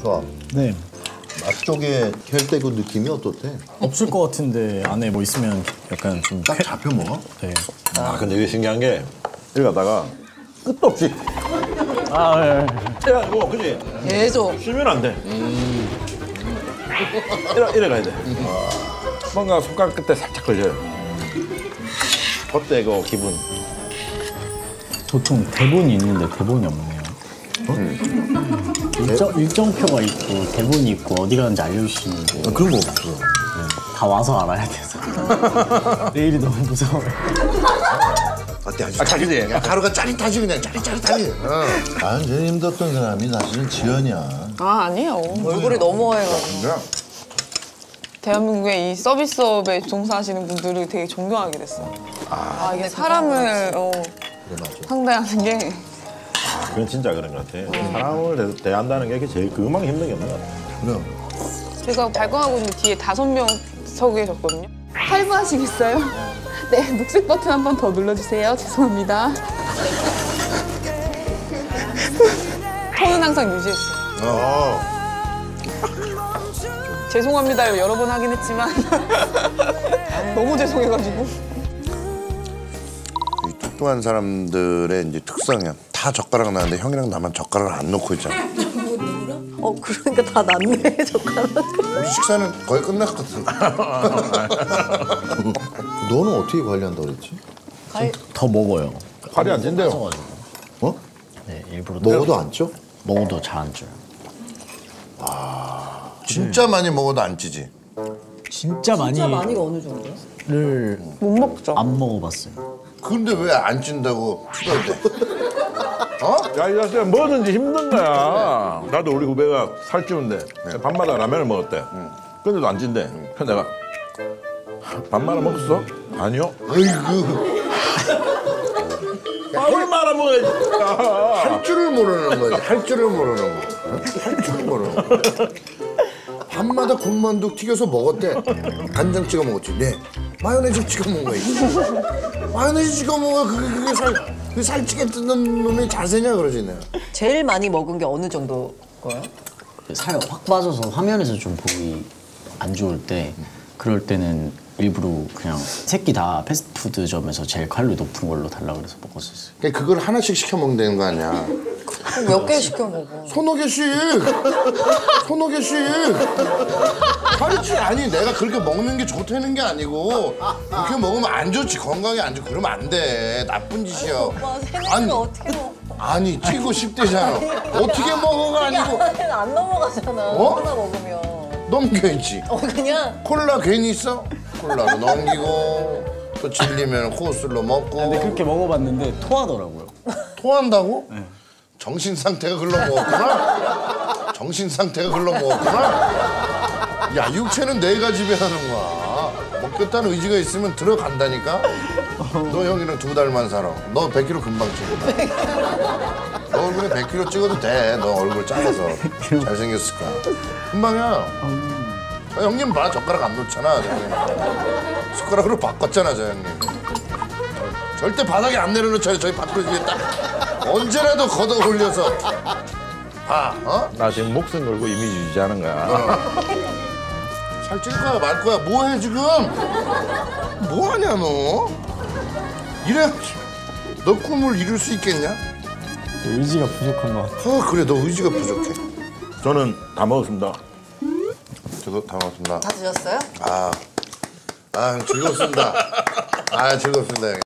수아. 네. 앞쪽에 혈대구 느낌이 어떻대? 없을 것 같은데 안에 뭐 있으면 약간 좀 딱 잡혀 먹어? 네. 아 근데 이게 신기한 게 이리 가다가 끝도 없이 아, 네. 야 이거 그지? 계속. 쉬면 안 돼. 이래 가야 돼. 뭔가 손가락 끝에 살짝 걸려요. 그때 그 기분. 보통 대본이 있는데 대본이 없네요. 일정표가 있고 대본이 있고 어디 가는지 알려주시는데 그런 거 없어. 다 와서 알아야 돼서 내일이 너무 무서워요. 어때 아주 자기지? 그냥 가루가 짜릿하지 그냥 짜릿짜릿하지. 나는 제일 힘들었던 사람이 사실은 지연이야. 아, 아니에요. 얼굴이 너무 해가지고. 대한민국의 이 서비스업에 종사하시는 분들을 되게 존경하게 됐어. 이게 사람을 그래 맞아. 상대하는 게 그건 진짜 그런 것 같아. 사람을 대한다는 게 제일 그만큼 힘든 게 없는 것 같아. 그럼. 제가 발광하고 있는 뒤에 5명 서 계셨거든요. 할부하시겠어요? 네, 녹색 버튼 한 번 더 눌러주세요. 죄송합니다. 톤은 항상 유지했어요. 죄송합니다를 여러 번 하긴 했지만 너무 죄송해가지고. 이 뚱뚱한 사람들의 이제 특성이야. 다 젓가락 나는데 형이랑 나만 젓가락을 안 놓고 있잖아. 그러니까 다 낫네, 젓가락. 우리 식사는 거의 끝났거든. 너는 어떻게 관리한다고 그랬지? 더 먹어요. 팔이 안 찐대요. 빠져가지고. 어? 네, 일부러 먹어도 안 쪄? 먹어도 잘 안 쪄요. 진짜 많이 먹어도 안 찌지. 진짜 진짜 많이가 어느 정도야? 를 못 먹죠. 안 먹어봤어요. 근데 왜 안 찐다고 투덜대? 어? 야, 이 자식아 뭐든지 힘든 거야. 나도 우리 후배가 살찌운데 밤마다 라면을 먹었대. 근데도 안 찐대. 그래서 내가 밤마다 먹었어? 아니요. 아이고. 밥을 말아 먹어야지. 할 줄을 모르는 거지. 할 줄을 모르는 거. 할 줄을 모르는 거. 밤마다 군만두 튀겨서 먹었대. 간장 찍어 먹었지. 네. 마요네즈 찍어 먹은 거야. 마요네즈 찍어 먹어. 그게 살찌게 뜯는 놈이 자세냐 그러지 내가. 제일 많이 먹은 게 어느 정도 거야? 살 확 빠져서 화면에서 좀 보기 안 좋을 때 그럴 때는 일부러 그냥 새끼 다 패스트푸드점에서 제일 칼로리 높은 걸로 달라고 그래서 먹었었어요. 그러니까 그걸 하나씩 시켜 먹는다는 거 아니야. 몇 개 시켜 먹어. 서너 개씩. 서너 개씩. 가르치 아니 내가 그렇게 먹는 게 좋다는 게 아니고 그렇게 먹으면 안 좋지. 건강에 안 좋고 그러면 안 돼. 나쁜 짓이야. 오빠 세네 아니, 개가 어떻게 먹어? 아니 찌고 10대잖아. 어떻게 먹어가 아니고 안 넘어가잖아. 어? 하나 먹으면. 넘겨있지. 그냥. 콜라 괜히 있어? 콜라로 넘기고 또 질리면 코스로 먹고. 근데 그렇게 먹어봤는데 토하더라고요. 토한다고? 네. 정신 상태가 글러 먹었구나. 정신 상태가 글러 먹었구나. 야 육체는 내가 지배하는 거야. 먹겠다는 의지가 있으면 들어간다니까. 너 형이랑 2달만 살아. 너 100kg 금방 찌고. 너 얼굴에 100kg 찍어도 돼. 너 얼굴 작아서 잘생겼을까. 금방이야. 형님 봐 젓가락 안 놓잖아. 숟가락으로 바꿨잖아 저 형님. 절대 바닥에 안 내려놓잖아요. 저희 밥그릇 위에 딱 언제라도 걷어 올려서 봐. 어? 나 지금 목숨 걸고 이미지 유지하는 거야. 살찔 거야 말 거야 뭐해 지금? 뭐하냐 너? 이래 너 꿈을 이룰 수 있겠냐? 의지가 부족한 것 같아요. 그래 너 의지가 부족해. 저는 다 먹었습니다. 저도 다 먹었습니다. 다 드셨어요? 즐겁습니다. 즐겁습니다.